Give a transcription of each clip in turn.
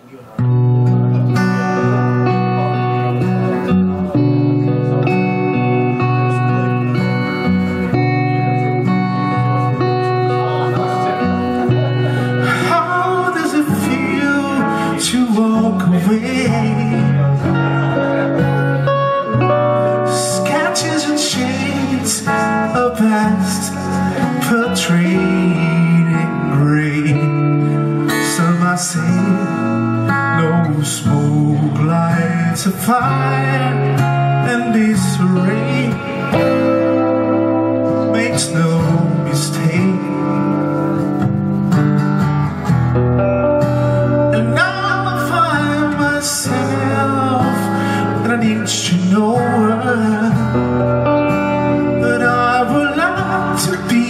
How does it feel to walk away? Sketches and shades of past portrayed in grey. Some might say no smoke lights a fire, and disarray makes no mistake. And now I find myself, and I need to know that I would like to be.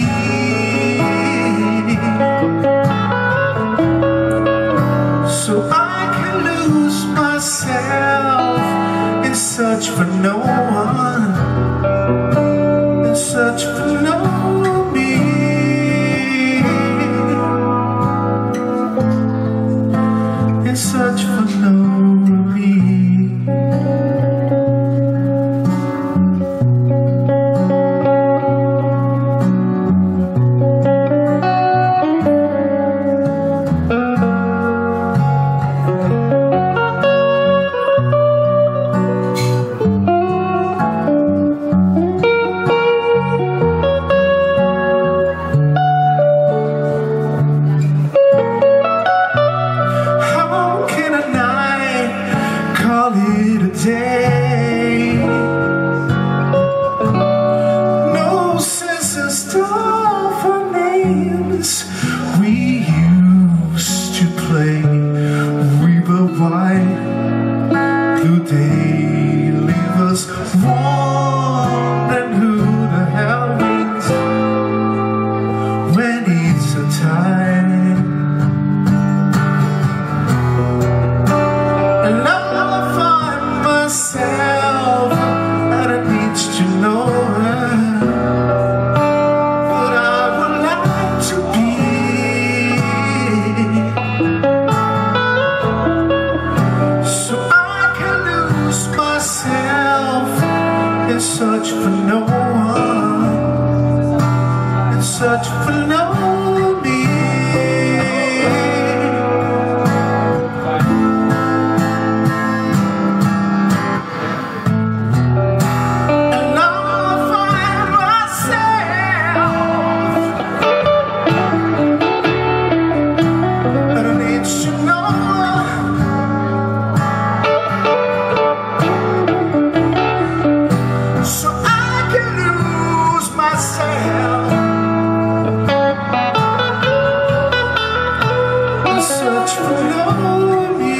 So I can lose myself in search for no one, in search for no me, in search for no me. No sense in store for names we used to play. We were white, could they leave us warm? And who the hell wins when it's a time? Search for no one, in search for no me. And now I find myself, and I need to know. Search for no me.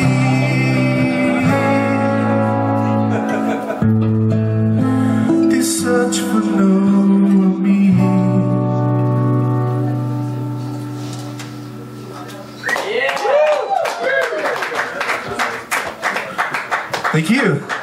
This search for no me. Thank you.